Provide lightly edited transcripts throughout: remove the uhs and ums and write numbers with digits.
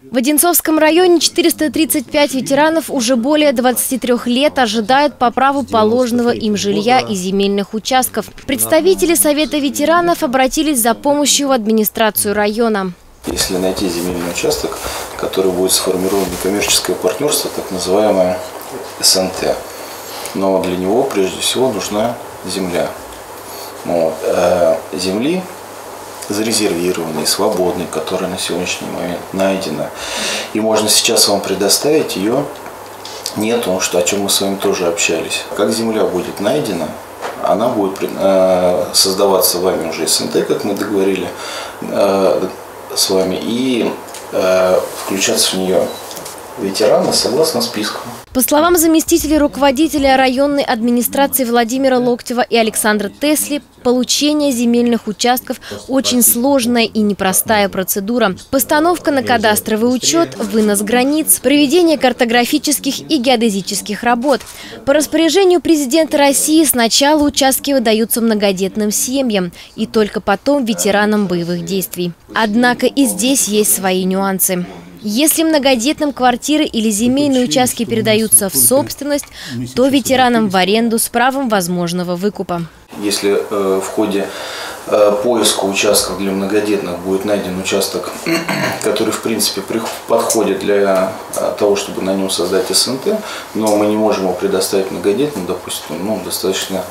В Одинцовском районе 435 ветеранов уже более 23 лет ожидают по праву положенного им жилья и земельных участков. Представители Совета ветеранов обратились за помощью в администрацию района. Если найти земельный участок, который будет сформирован некоммерческое партнерство, так называемое СНТ, но для него прежде всего нужна земля. Земли зарезервированной, свободной, которая на сегодняшний момент найдена. И можно сейчас вам предоставить ее, нету, о чем мы с вами тоже общались. Как земля будет найдена, она будет создаваться вами уже СНТ, как мы договорили с вами, и включаться в нее ветераны согласно списку. По словам заместителей руководителя районной администрации Владимира Локтева и Александра Тесли, получение земельных участков – очень сложная и непростая процедура. Постановка на кадастровый учет, вынос границ, проведение картографических и геодезических работ. По распоряжению президента России сначала участки выдаются многодетным семьям и только потом ветеранам боевых действий. Однако и здесь есть свои нюансы. Если многодетным квартиры или земельные участки передаются в собственность, то ветеранам в аренду с правом возможного выкупа. Если в ходе поиска участков для многодетных будет найден участок, который в принципе подходит для того, чтобы на нем создать СНТ, но мы не можем его предоставить многодетным, допустим, достаточно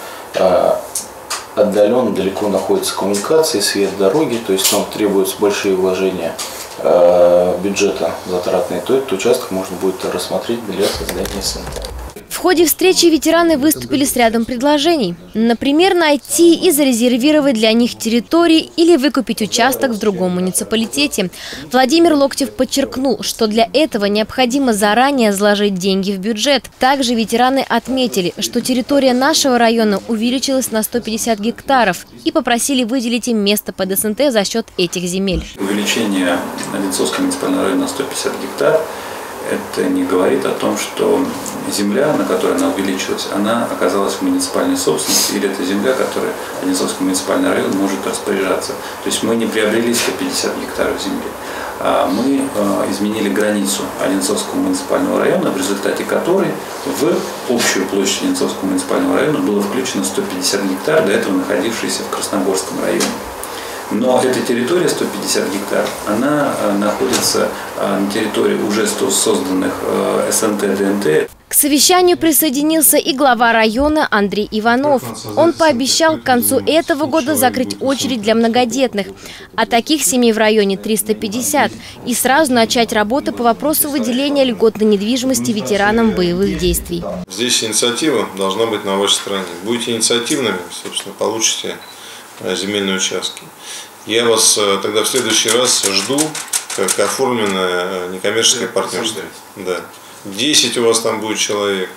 отдаленно, далеко находятся коммуникации, свет, дороги, то есть там требуются большие вложения бюджета затратные, то этот участок можно будет рассмотреть для создания СНТ. В ходе встречи ветераны выступили с рядом предложений. Например, найти и зарезервировать для них территории или выкупить участок в другом муниципалитете. Владимир Локтев подчеркнул, что для этого необходимо заранее заложить деньги в бюджет. Также ветераны отметили, что территория нашего района увеличилась на 150 гектаров и попросили выделить им место под СНТ за счет этих земель. Увеличение Одинцовского муниципального района на 150 гектар это не говорит о том, что земля, на которой она увеличилась, она оказалась в муниципальной собственности, или это земля, которой Одинцовский муниципальный район может распоряжаться. То есть мы не приобрели 150 гектаров земли, а мы изменили границу Одинцовского муниципального района, в результате которой в общую площадь Одинцовского муниципального района было включено 150 гектар, до этого находившиеся в Красногорском районе. Но эта территория, 150 гектаров, она находится на территории уже созданных СНТ, ДНТ. К совещанию присоединился и глава района Андрей Иванов. Он пообещал к концу этого года закрыть очередь для многодетных, а таких семей в районе 350, и сразу начать работу по вопросу выделения льготной недвижимости ветеранам боевых действий. Здесь инициатива должна быть на вашей стороне. Будете инициативными, собственно, получите земельные участки. Я вас тогда в следующий раз жду, как оформленное некоммерческое партнерство. Да. 10 у вас там будет человек,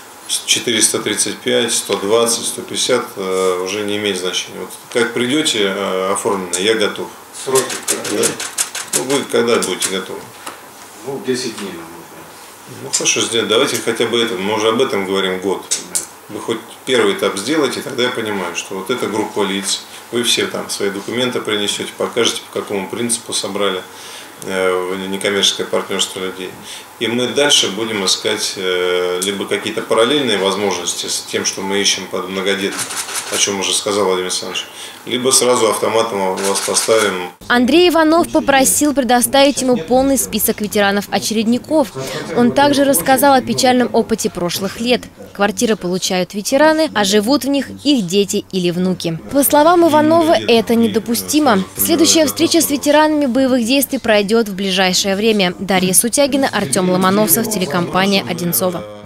435, 120, 150 уже не имеет значения. Вот как придете оформлено, я готов. Сроки? Да? Вы когда будете готовы? 10 дней. Хорошо, давайте хотя бы это, мы уже об этом говорим год. Вы хоть первый этап сделаете, тогда я понимаю, что вот эта группа лиц, вы все там свои документы принесете, покажете, по какому принципу собрали некоммерческое партнерство людей. И мы дальше будем искать либо какие-то параллельные возможности с тем, что мы ищем под многодетных, о чем уже сказал Владимир Александрович, либо сразу автоматом вас поставим. Андрей Иванов попросил предоставить ему полный список ветеранов-очередников. Он также рассказал о печальном опыте прошлых лет. Квартиры получают ветераны, а живут в них их дети или внуки. По словам Иванова, это недопустимо. Следующая встреча с ветеранами боевых действий пройдет в ближайшее время. Дарья Сутягина, Артем Ломоносов, телекомпания «Одинцово».